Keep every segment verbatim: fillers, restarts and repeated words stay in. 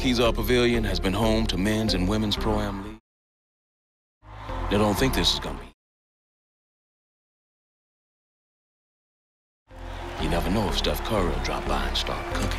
Kezar Pavilion has been home to men's and women's Pro-Am League. They don't think this is gonna be. You never know if Steph Curry will drop by and start cooking.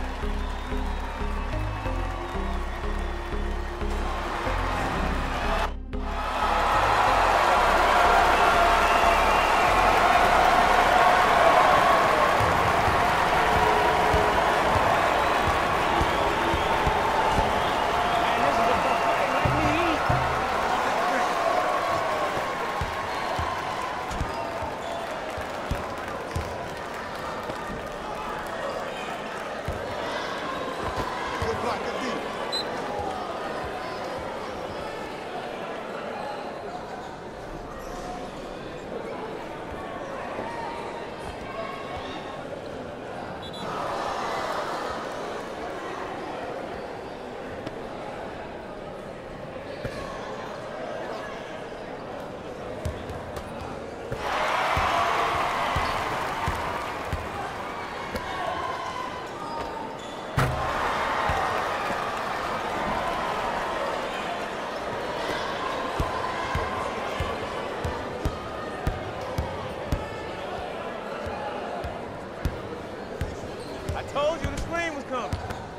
Told you the screen was coming.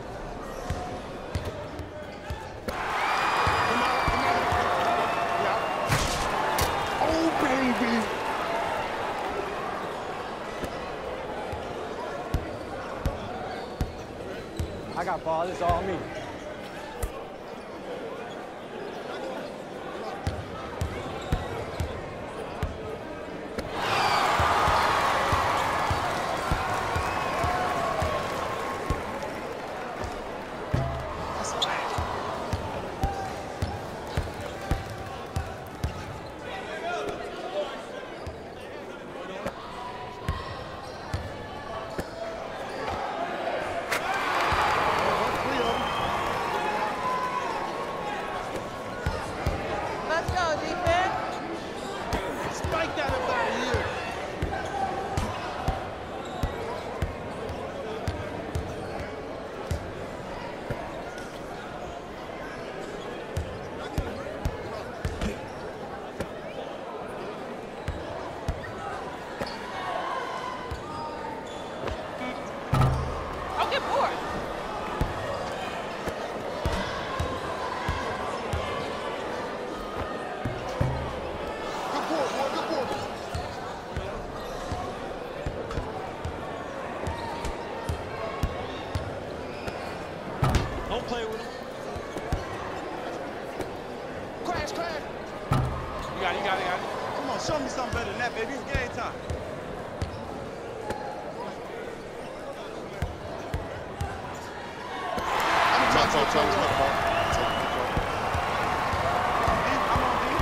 Come on, come on. Yeah. Oh, baby. I got ball. It's all me. Don't play with him. Crash, crash. You got it, you got it, you got it. Come on, show me something better than that, baby. It's game time. I'm trying to tell you. I'm on D.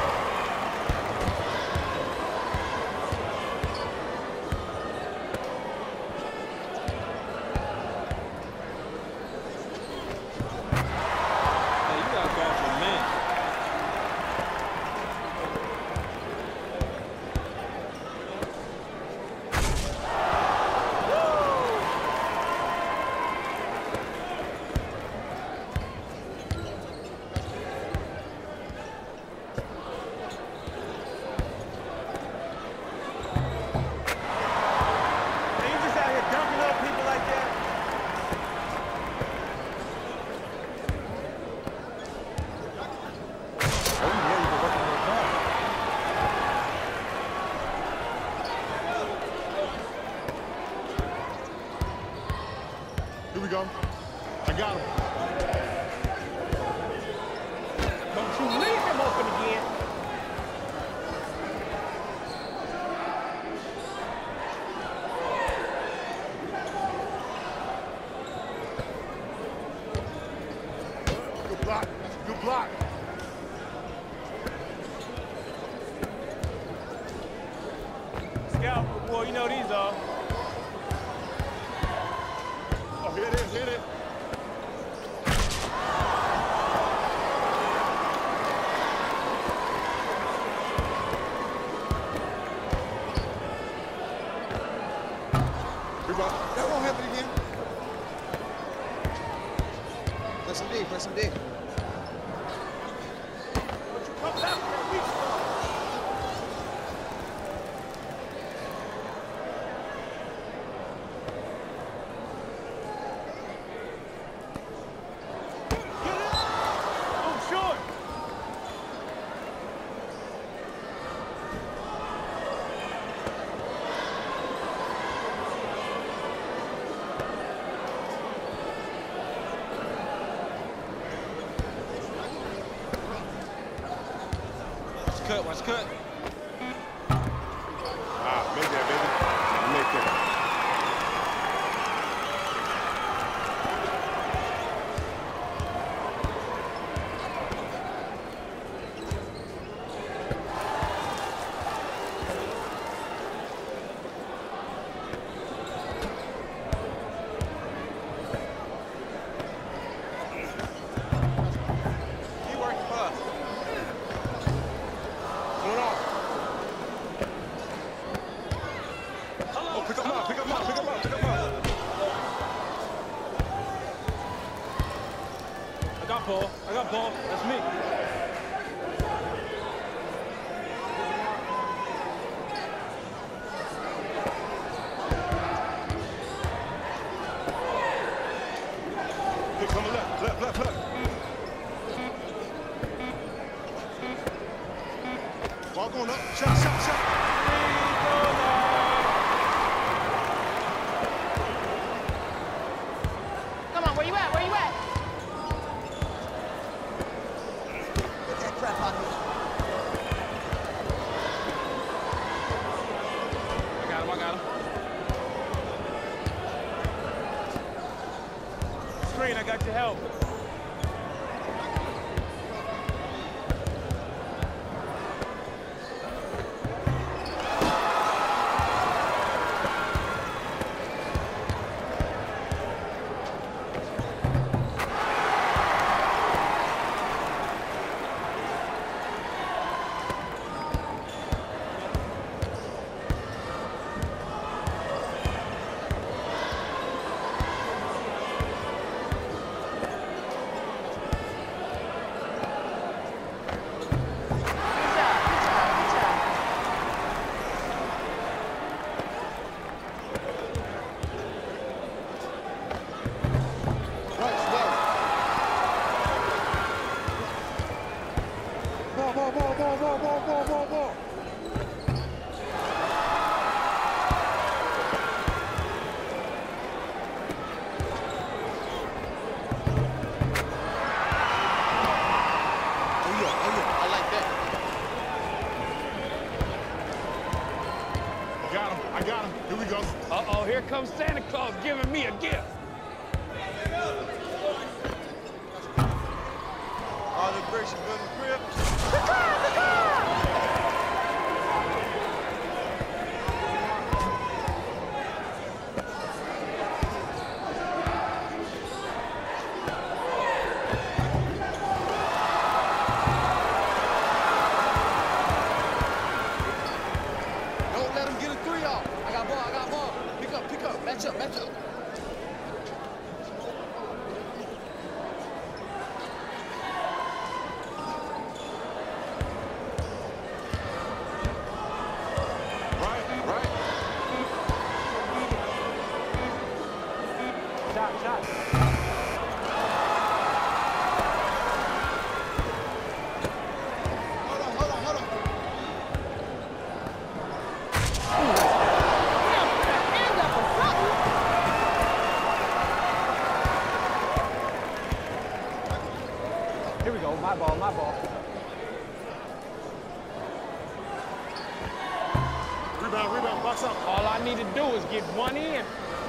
Here we go. I got him. Don't you leave him open again. Good block. Good block. Scout, boy, you know these are. Oh, here it is, here it is. Here we go. That won't happen again. Let's Press some D, press some D. Don't you come back with that weak stuff. Cut, watch cut. Ah, make that, baby. Make that. He working fast. Oh, pick up now, pick up now, pick up now, pick up now. I got ball. I got ball. That's me. Pick coming left, left, left, left. Ball going up. Shot, shot, shot. Come on, where you at? Where you at? Get that crap out of here. I got him. I got him. Screen. I got your help. Ball, ball, ball, ball, ball, ball, ball, ball, ball. Oh yeah, oh yeah, I like that. I got him, I got him. Here we go. Uh-oh, here comes Santa Claus giving me a gift. All the bricks you build in the crib. Don't let him get a three off. I got ball, I got ball. Pick up, pick up, match up, match up. Right, right. Shot, shot. Hold on, hold on, hold on. Hands up or something. Here we go. My ball, my ball. Rebound, rebound, box out. All I need to do is get one in.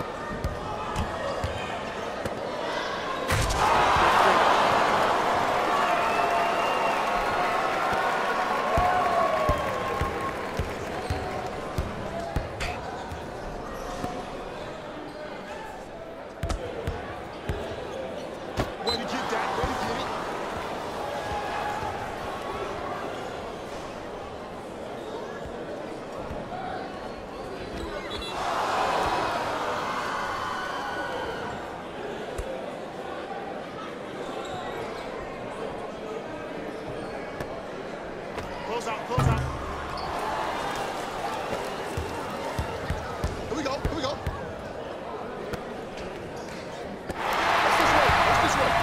Way to get that, way to get it. close out, close out. Here we go, here we go. Watch this way, watch this way.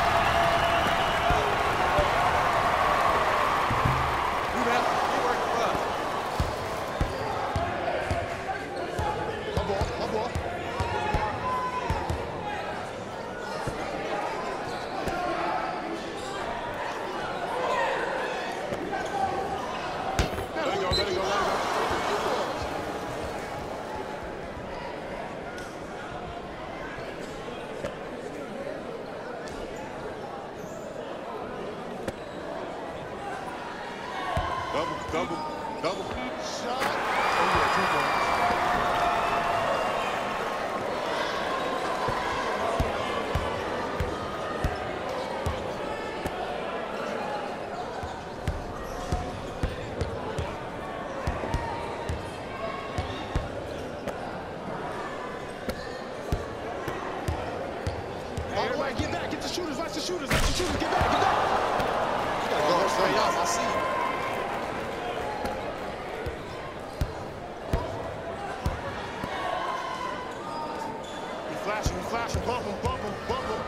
Rebound. Keep working fast. My ball, my ball. Let it go, let it go, let it go. Double, double, double. Shot. Oh, yeah, two points. All the way, get back, get the shooters, watch the shooters, watch the shooters, get back, get back. You gotta go straight up, I see you. We flashing, we flashing, bump him, bump him, bump him.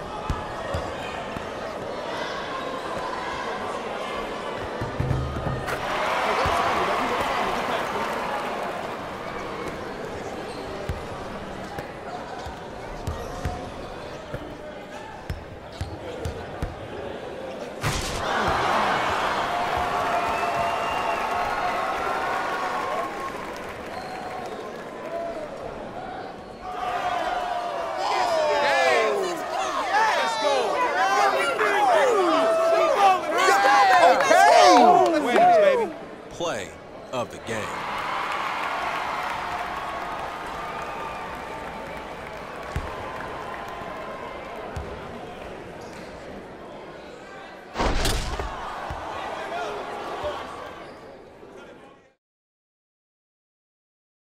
Hey, go find me, baby, go find me, get back. Winners, baby. Play of the game.